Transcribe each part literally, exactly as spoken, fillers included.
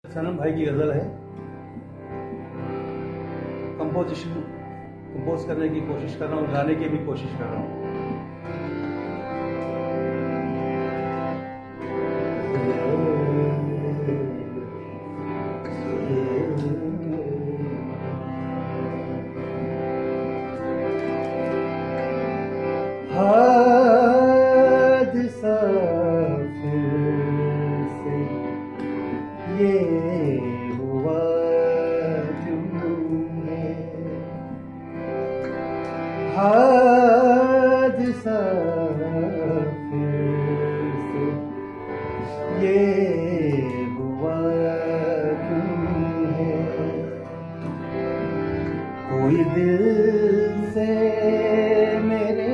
सनम भाई की गजल है। कंपोजिशन कंपोज करने की कोशिश कर रहा हूँ, गाने की भी कोशिश कर रहा हूँ। हादसा फिर से ये हुआ क्यों है, हादसा फिर से ये हुआ क्यों है। कोई दिल से मेरे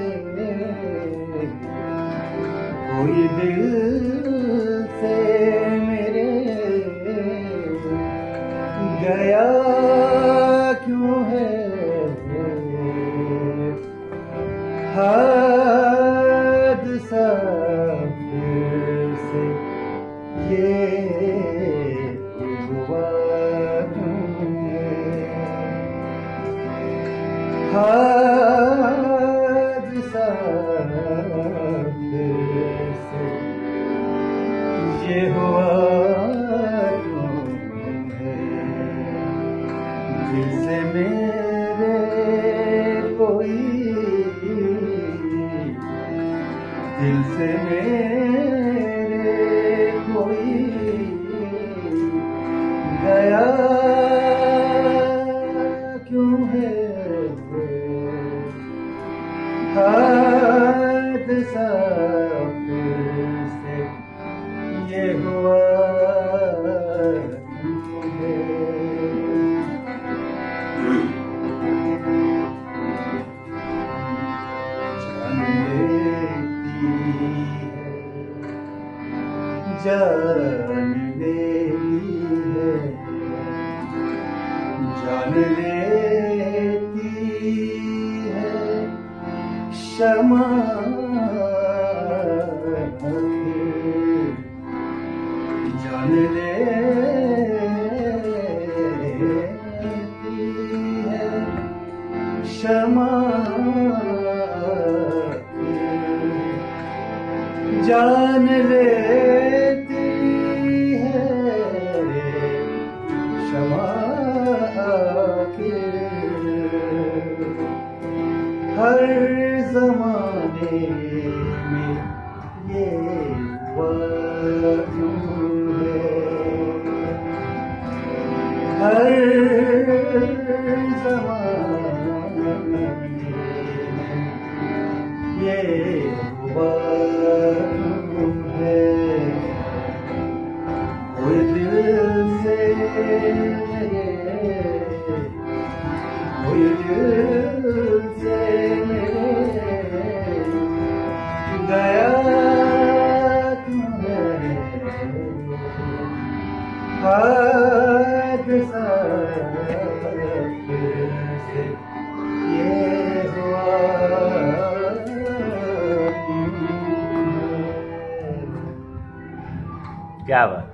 कोई दिल से मेरे गया क्यों है। हादसा फिर से ये हुआ क्यों है। हादसा ये हुआ क्यों है। दिल से मेरे कोई दिल से मेरे कोई गया क्यों है। हादसा ये हुआ है। जान लेती है, जान लेती है क्षमा जान लेती है क्षमा जान लेती है क्षमा के हर जमाने में ये हुआ क्यों है। हर ज़माने में ये हुआ क्यों है। कोई दिल से मेरे कोई दिल से मेरे गया क्यों है। हादसा फिर से ये हुआ क्या बात।